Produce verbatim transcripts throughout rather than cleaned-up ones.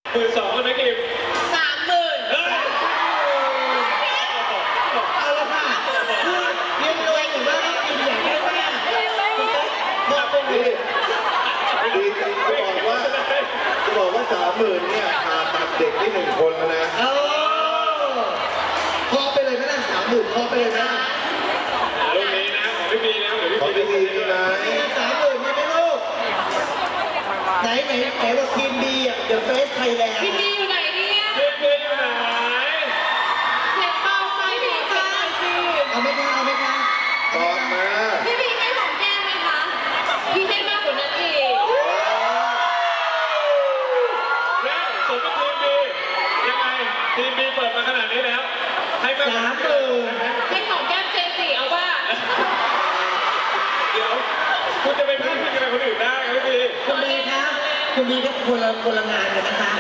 หมื่นสองนะกิมสามหมื่นเอาละค่ะเรียนรวยหรือว่ากินอย่างไรบ้างบอกตรงนี้ดีจะบอกว่าจะบอกว่าสามหมื่นเนี่ยผ่าตัดเด็กที่หนึ่งคนแล้วนะเออพอไปเลยไหมล่ะสามหมื่นพอไปเลยนะลูกนี้นะของพี่บีนะของพี่บีนี่นะสามหมื่นนี่ไหมลูกไหนไหนไหนว่าทีมดีอ่ะเดี๋ยวเฟสไทยแลนด์ทีมดีอยู่ไหนเนี่ยทีมดีอยู่ไหนเสียงเบาไปดีค่ะเอาไหมคะเอาไหมคะบอกมาพี่บีให้หอมแก้มไหมคะพี่ให้มากกว่านั้นอีกแล้วสมกับทีมบียังไงทีมบีเปิดมาขนาดนี้แล้วให้มากกว่านั้นให้หอมแก้มเจนสี่เอาว่าเดี๋ยวคุณจะไปพูดคุณจะไปคนอื่นได้ครับพี่บีคุณบีคะคุณบีก็คนละคนละงานกันนะคะ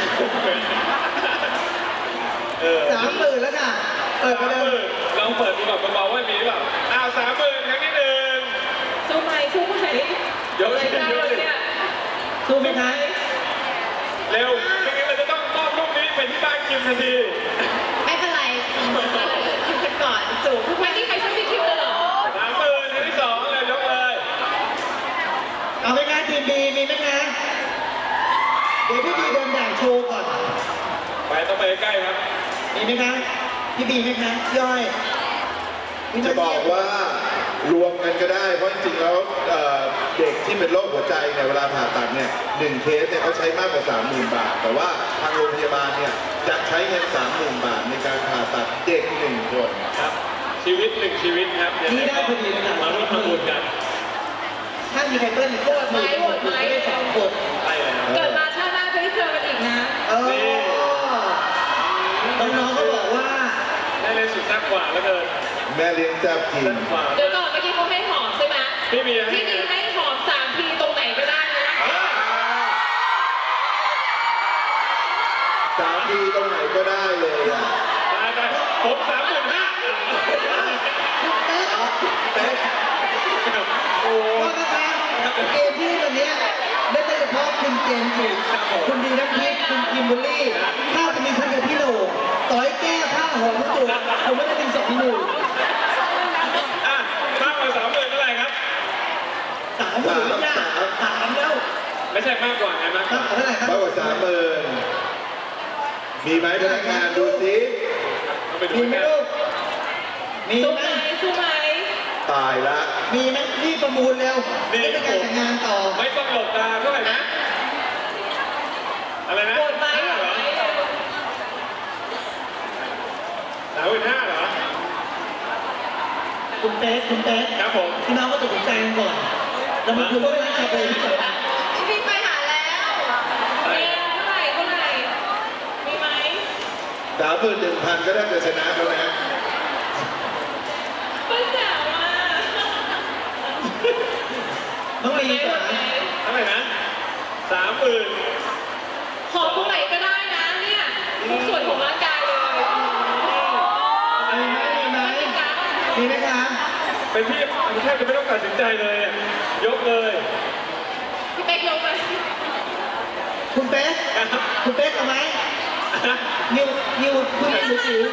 สามหมื่นแล้วค่ะเปิดมาเลยลองเปิดดูแบบเบาๆว่ามีหรือเปล่าอ้าวสามหมื่นครั้งที่หนึ่งสู้ไหมสู้ไหมเดี๋ยวเดี๋ยวเดี๋ยวสู้ไหมคะเร็วไม่งั้นเราจะต้องมอบลูกนี้ไปที่บ้านคิมทันทีไม่เป็นไรคิมกันก่อนจูบทุกวันที่ใครช่วยพี่คิมเลยหรอสามหมื่นครั้งที่สองเลยยกเลยเอาไหมคะทีมบีมีไหมคะเดี๋ยวพี่บีโดนด่าโชว์ก่อนไปต้องไปใกล้ครับมีไหมคะพี่บีไหมคะย่อยจะบอกว่ารวมกันก็ได้เพราะจริงๆแล้วเด็กที่เป็นโรคหัวใจเนี่ยเวลาผ่าตัดเนี่ยหนึ่งเคสเนี่ยเขาใช้มากกว่าสามหมื่นบาทแต่ว่าทางโรงพยาบาลเนี่ยจะใช้เงินสามหมื่นบาทในการผ่าตัดเด็กหนึ่งคนครับชีวิตหนึ่งชีวิตครับนี่ได้พอดีนะครับมาร่วมทำบุญกันถ้ามีใครเปิ้ลก็ไม่หมดไม่ได้สองคนเกิดมาชาติหน้าจะได้เจอกันอีกนะเออน้องๆเขาบอกว่าแม่เลี้ยงสุดแซ่บกว่าแล้วเกินแม่เลี้ยงแซ่บจริงเดี๋ยวก่อนเมื่อกี้เขาให้หอมใช่ไหมพี่บีพี่บีให้หอมสามทีตรงไหนก็ได้เลยสามทีตรงไหนก็ได้เลยอ่ะได้ได้ผมสามหมื่นห้าเป๊ะโอ้นะคะเกมที่วันนี้ได้โดยเฉพาะคุณเจนจิคุณดีน้ำพริกคุณคิมเบอร์รี่ถ้าจะมีท่านกับพี่โหน่ต่อยแก้ผ้าหอมจุดผมไม่ได้เป็นสองหนึ่งอ่ะมากกว่าสามหมื่นเท่าไหร่ครับสามหมื่นไม่ยากสามแล้วไม่ใช่มากกว่าไงมากกว่าเท่าไหร่ครับมากกว่าสามหมื่นมีไหมพนักงานดูสิมีไหมลูกมีไหมสู้ไหมตายละมีไหมรีบประมูลเร็วนี่เป็นการแต่งงานต่อไม่ต้องหลบตาเท่าไหร่นะอะไรนะโกรธไหมเหรอสามหมื่นห้าเหรอคุณเต๊ะคุณเต๊ะครับผมพี่น้องก็ตัดสินใจกันก่อนเรามาคุยกันนะครับเลยที่เกิดพี่ไปหาแล้วมีเท่าไหร่เท่าไหร่มีไหมสามหมื่นหนึ่งพันก็ได้จะชนะแล้วนะไม่แจ๋วอ่ะต้องมีเท่าไหร่นะสามหมื่นหอมตรงไหนก็ได้นะเนี่ยทุกส่วนของร่างกายเลยมีไหมมีไหมมีไหมคะเป็นพี่แทบจะไม่ต้องตัดสินใจเลยยกเลยพี่เป๊กยกไปคุณเป๊กคุณเป๊กเอาไหมนิวนิวคุณนิวจิ๋ว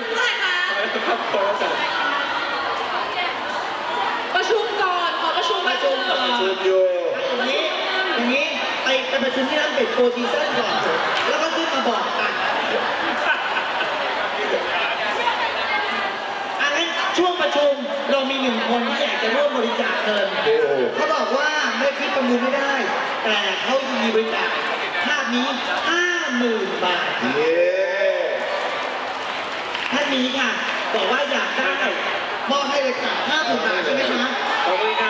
ประชุมก่อนขอประชุมประชุมก่อนประชุมอยู่อย่างนี้อย่างนี้ไปไปประชุมที่นั่นเป็นโปรตีเซนก่อนแล้วก็ขึ้นมาบอกกันอันนั้นช่วงประชุมเรามีหนึ่งคนที่อยากจะร่วมบริจาคเงินเขาบอกว่าไม่คิดประมูลไม่ได้แต่เขามีบริจาคภาพนี้ห้าหมื่นบาทท่านนี้ค่ะบอกว่าอยากได้มอบให้เลยค่ะห้าหมื่นบาทใช่ไหมคะขอบคุณครับ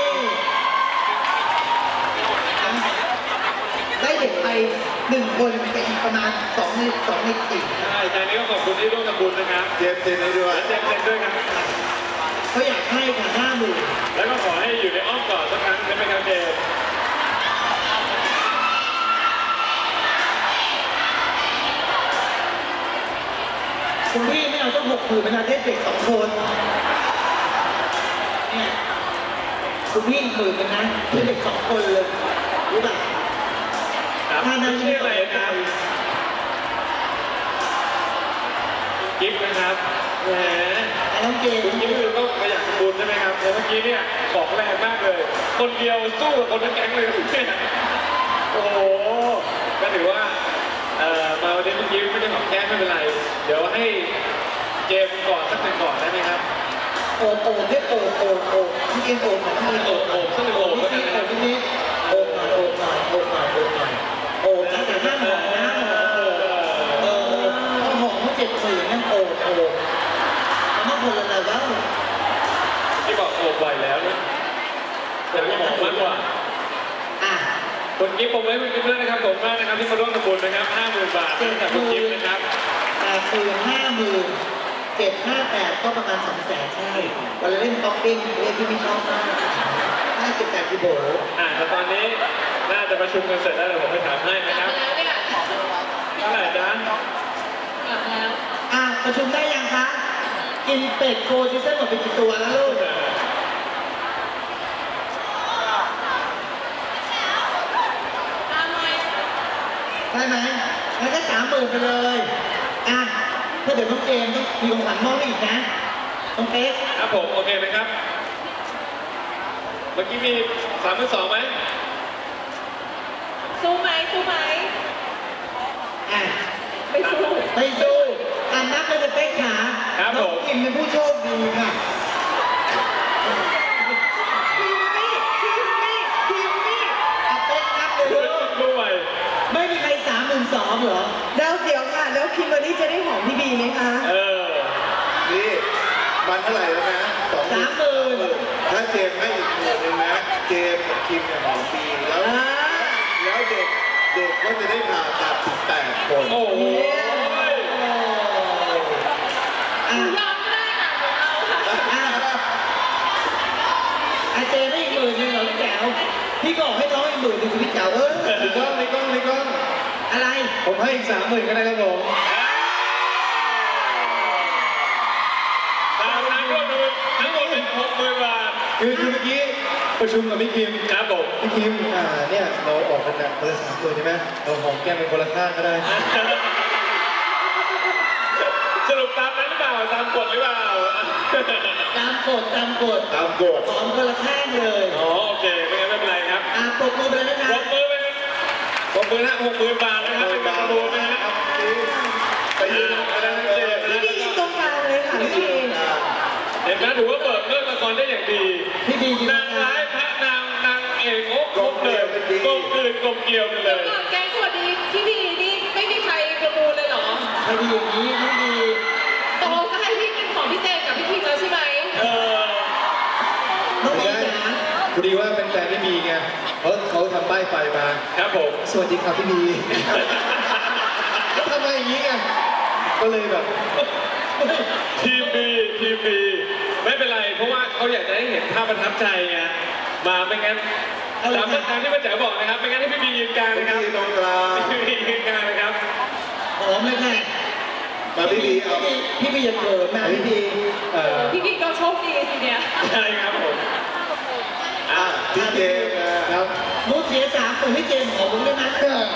ได้เด็กไปหนึ่งคนแต่อีกประมาณสองในสองในสี่ใช่ใจนี้ก็ขอบคุณที่ร่วมทำบุญนะครับเจมเจมด้วยเจมเจมด้วยครับเขาอยากให้ค่ะห้าหมื่นแล้วก็ขอให้อยู่ในอ้อมกอดสักครั้งใช่ไหมครับเจมคุณพี่ไม่เอาต้องหกหมื่นเป็นอาเทศเด็กสองคนเนี่ยคุณพี่หมื่นเป็นนะเด็กสองคนเลยรู้ป่ะถ้านั้นชื่ออะไรนะกิฟต์นะครับแหมไอ้น้องเจมคุณกิฟต์คือต้องมาอยากทำบุญใช่ไหมครับเมื่อกี้เนี่ยของแรงมากเลย คนเดียวสู้กับคนทั้งแก๊งเลยเนี่ยโอ้โหก็ถือว่าเอ่อมาวันนี้คุณกิฟต์ไม่ได้หอมแก้มไม่เป็นไรเดี๋ยวให้เจมส์ก่อนสักหนึ่งก่อนได้ไหมครับโอบโอบเรียกโอบโอบโอบพี่เกมโอบหน่อยโอบโอบสักหนึ่งโอบแล้วกันนะครับพี่นิดโอบหน่อยโอบหน่อยโอบหน่อยโอบหน่อยโอบนะแต่ห้ามหอมนะหอมโอบเออถ้าหอมเขาเจ็บมือนั่นโอบโอบมันต้องคนละอะไรบ้างที่บอกโอบไหวแล้วเนี่ยอยากหอมมากกว่าอ่ะคุณกิฟต์ผมไว้คุณกิฟต์ด้วยนะครับผมมากนะครับที่มาร่วมทำบุญนะครับห้าหมื่นบาทจากคุณกิฟต์นะครับแปดหมื่นห้าหมื่นเจ็ดห้าแปดก็ประมาณสองแสนใช่วันเล่นป๊อปปิ้งเล่นที่ไม่ชอบมากห้าเจ็ดแปดกิโลอ่าแต่ตอนนี้น่าจะประชุมกันเสร็จแล้วเดี๋ยวผมไปถามให้กนะคลัรับบ มาแล้วเนี่ยเท่าไหร่จ๊ะกลับมาแล้วอ่ะประชุมได้ยังคะกินเป็ดโคซิเซนหมดไปกี่ตัวแล้วลูกได้ไหมงั้นก็สามหมื่นไปเลยอ่ะถ้าเดี๋ยวน้องเจมส์ต้องมีของขวัญมอบให้อีกนะน้องเป๊กครับผมโอเคไหมครับเมื่อกี้มีสามหมื่นสองไหมสู้ไหมสู้ไหมอ่ะไม่สู้ไปดูอ่ะนับเลยจะเป๊กขาครับผมน้องกิมเป็นผู้โชคดีค่ะทีมนี่ทีมนี่ทีมนี่อ่ะเป๊กนับเลยลูกรู้ไหมไม่มีใครสามหมื่นสองเหรอแล้วเดี๋ยวค่ะ แล้วคิมเบอร์รี่จะได้หอมพี่บีไหมคะเออนี่มันเท่าไหร่แล้วนะสองหมื่นสามหมื่นถ้าเจมส์ให้อีกหมื่นหนึ่งนะเจมส์กับคิมเนี่ยหอมปีแล้วอ่าแล้วเด็กเด็กก็จะได้ผ่าตัดถึงแปดคนโอ้โหอ่ะยอมก็ได้ค่ะของเราค่ะอ่ะอาเจได้อีกหมื่นหนึ่งเหรอพี่แจ๋วพี่ก็บอกให้น้องอีกหมื่นหนึ่งพี่แจ๋วเออในกล้องในกล้องในกล้องอะไรผมให้อีกสามหมื่นก็ได้ครับผมตามนั้นรวมทั้งหมดเป็นหกหมื่นบาทคือคือเมื่อกี้ประชุมกับพี่คิมครับผมพี่คิมอ่าเนี่ยเราออกกันแบบคนละสามหมื่นใช่ไหมเราหอมแก้มเป็นคนละข้างก็ได้สรุปตามนั้นหรือเปล่าตามกฎหรือเปล่าตามกฎตามกฎตามกฎหอมคนละข้างเลยอ๋อโอเคไม่งั้นไม่เป็นไรครับอ่ะปรบมือไปเลยนะปคะรบมือไปครับปรบมือนะหกหมื่นบาทนะครับเป็นการประมูลนะฮะไปยืนไปแล้วทั้งเจมส์นะพี่บีตรงกลางเลยค่ะพี่บีเห็นไหมถือว่าเปิดเรื่องละครได้อย่างดีพี่บียืนนางร้ายพระนางนางเอกโอ้ครบเลยกลมกลืนกลมเกลียวกันเลเดี๋ยวย ก่อนแกงสวัสดีพี่บีนี่ไม่มีใครประมูลเลยเหรอไม่ดีอย่างนี้ไม่ดีตกลงจะให้พี่กินของพี่เจมส์กับพี่คิมแล้วใช่ไหมเออน้องเมย์จ๋าพอดีว่าเป็นแฟนพี่บีไงเขาเขาทำป้ายไฟมาครับผมสวัสดีครับพี่บีก็ทำมาอย่างนี้ไงก็เลยแบบทีมบีทีมบีไม่เป็นไรเพราะว่าเขาอยากจะให้เห็นภาพประทับใจไงมาไม่งั้นตามตามที่ป้าแจ๋วบอกนะครับไม่งั้นให้พี่บียืนกลางพี่นะครับบีตรงกลางพี่บียืนกลางนะครับหอมเลยค่ะมาพี่บีเอาพี่บีอย่าเขินนะพี่บีเอ่อพี่บีก็โชคดีสิเนี่ยใช่ครับผมอ่ะพี่เจมส์นะครับมูเสียสามคนพี่เจมส์ขอผมด้วยนะ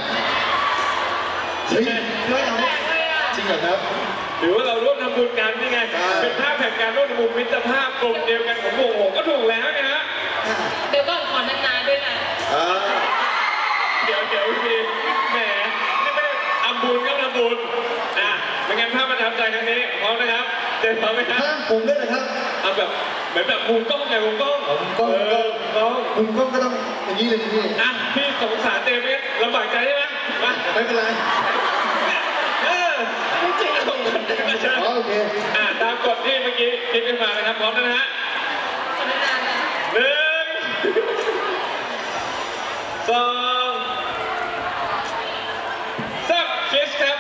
เฮ้ยช่วยเอาแปลกเลยอ่ะจริงเหรอครับหรือว่าเราร่วมทำบุญกันนี่ไงใช่เป็นภาพแห่งการร่วมทำบุญมิตรภาพกลมเดียวกันของวงผมก็ถูกแล้วนะฮะเดี๋ยวก่อนขอนานๆด้วยนะอ่าเดี๋ยวเดี๋ยวพี่บีแหมนี่ไม่ได้ทำบุญก็ทำบุญอ่ะไม่งั้นภาพประทับใจครั้งนี้พร้อมนะครับเจมส์พร้อมไหมครับห้ามผมด้วยนะครับเอาแบบเหมือนแบบมุมกล้องไงมุมกล้องอ๋อมุมกล้องเออมุมกล้องมุมกล้องก็ต้องอย่างนี้เลยพี่อ่ะพี่สงสารเจมส์เนี่ยลำบากใจใช่ไหมมาไม่เป็นไรเออไม่จริงเอาคนเดียวมาเชิญอ๋อโอเคอ่ะตามกฎที่เมื่อกี้คิดขึ้นมานะครับพร้อมนะฮะขอนานๆนะหนึ่งสองสามคิสครับ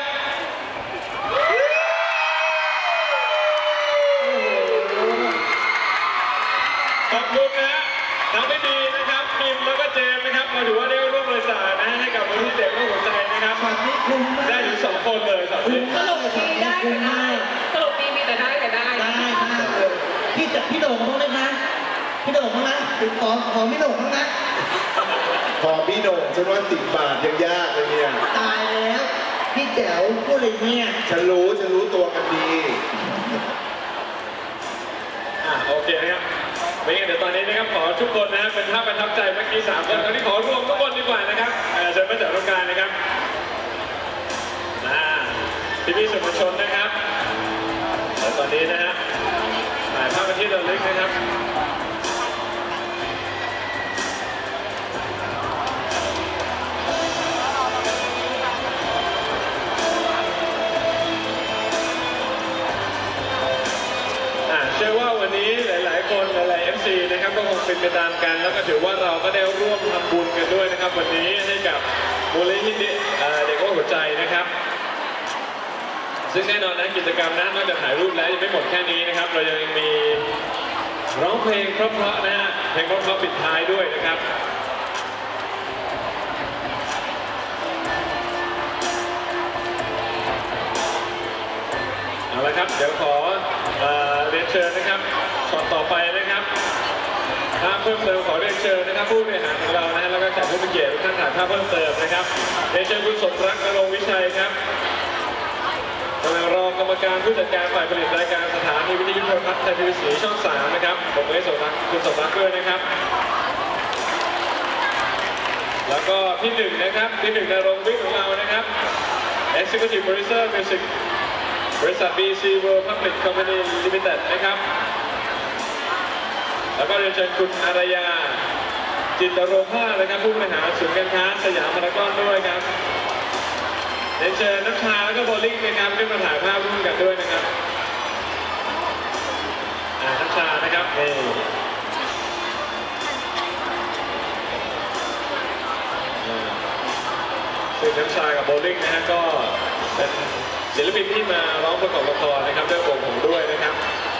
ขอบคุณนะฮะทั้งพี่บีนะครับพิมแล้วก็เจมส์นะครับเราถือว่าได้ร่วมบริจาคนะให้กับมูลนิธิเด็กโรคหัวใจนะครับช็อตนี้คุ้มมากได้ถึงสองคนเลยสองทีสรุปดีได้แต่ได้สรุปดีมีแต่ได้แต่ได้ได้มากเลยพี่จะพี่โด่งบ้างไหมคะพี่โด่งบ้างไหมติดต่อขอพี่โด่งบ้างนะพอพี่โหน่งฉันว่าสิบบาทยังยากเลยเนี่ยตายแล้วพี่แจ๋วพูดอะไรเนี่ยฉันรู้ฉันรู้ตัวกันดีอ่าโอเคนะครับไม่งั้นเดี๋ยวตอนนี้นะครับขอทุกคนนะเป็นภาพประทับใจเมื่อกี้สามคนตอนนี้ขอรวมทุกคนดีกว่านะครับเชิญมาจากโรงการนะครับพี่พี่ๆสื่อมวลชนนะครับแล้วตอนนี้นะฮะถ่ายภาพกันที่ระลึกนะครับเชื่อว่าวันนี้หลายๆคนหลายๆ เอฟ ซี นะครับก็คงเป็นไปตามกันแล้วก็ถือว่าเราก็ได้ร่วมทำบุญกันด้วยนะครับวันนี้ให้กับมูลนิธิเด็กโรคหัวใจนะครับซึ่งแน่นอนนะกิจกรรมนั้นนอกจากถ่ายรูปแล้วยังไม่หมดแค่นี้นะครับเรายังมีร้องเพลงเพราะๆนะฮะเพลงเพราะๆปิดท้ายด้วยนะครับเอาละครับเดี๋ยวขอเรียนเชิญนะครับช็อตต่อไปนะครับภาพเพิ่มเติมขอเรียนเชิญนะครับผู้บริหารของเรานะแล้วก็แขกผู้มีเกียรติทุกท่านถ่ายภาพเพิ่มเติมนะครับเรียนเชิญคุณสมรักนรงค์วิชัยครับรองกรรมการผู้จัดการฝ่ายผลิตรายการสถานีวิทยุโทรทัศน์ไทยทีวีสีช่องสามนะครับผมให้สมรักคุณสมรักด้วยนะครับแล้วก็พี่หนึ่งนะครับพี่หนึ่งนรงค์วิทย์ของเรานะครับ Executive Producer Musicบริษัท บี ซี World Public Company Limited นะครับแล้วก็เรียนเชิญคุณอารยาจิตโรภาสนะครับผู้บริหารศูนย์การค้าสยามพารากอนด้วยครับเรียนเชิญน้ำชาแล้วก็โบลิ่งนะครับขึ้นมาถ่ายภาพร่วมกันด้วยนะครับอ่าน้ำชานะครับนี่ซึ่งน้ำชากับโบลิ่งนะฮะก็เป็นศิลปินที่มาร้องประกอบละครนะครับด้วยวงผมด้วยนะครับ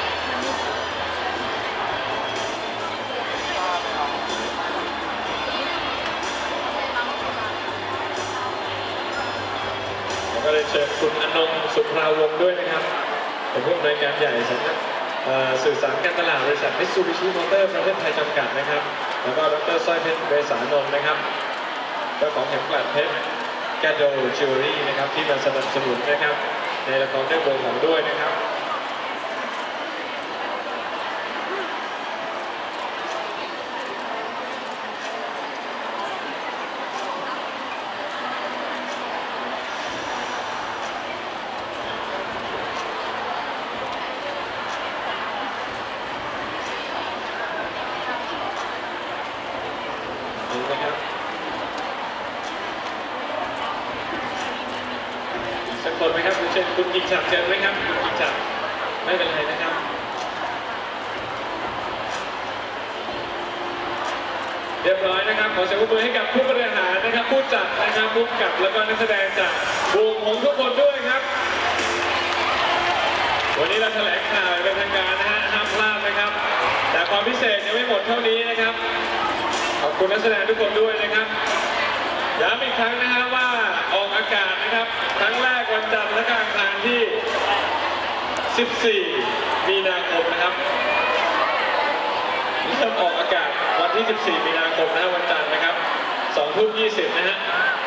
แล้วก็เลยเชิญคุณอนงสุภาวงศ์ด้วยนะครับเป็นผู้อำนวยการใหญ่สำนักสื่อสารการตลาดบริษัทมิตซูบิชิมอเตอร์ประเทศไทยจำกัดนะครับแล้วก็ดร.สร้อยเพชรเบสานนท์นะครับเจ้าของเข็มกลัดเพชรแกโดจิวเวลรี่นะครับที่มาสนับสนุนนะครับในละครเรื่องวงของด้วยนะครับนี่นะครับสักคนไหมครับเช่นคุณกิจฉับเชิญไหมครับคุณกิจฉับไม่เป็นไรนะครับเรียบร้อยนะครับขอเสียงปรบมือให้กับผู้บริหารนะครับผู้จัดนะครับผู้กำกับแล้วก็นักแสดงจากวงของทุกคนด้วยครับวันนี้เราแถลงข่าวเป็นทางการนะฮะห้ามพลาดนะครับแต่ความพิเศษยังไม่หมดเท่านี้นะครับขอบคุณนักแสดงทุกคนด้วยนะครับย้ำอีกครั้งนะครับว่าออกอากาศนะครับครั้งแรกวันจันทร์และอังคารที่สิบสี่มีนาคมนะครับเริ่มออกอากาศวันที่สิบสี่มีนาคมนะวันจันทร์นะครับสองทุ่มยี่สิบนะฮะ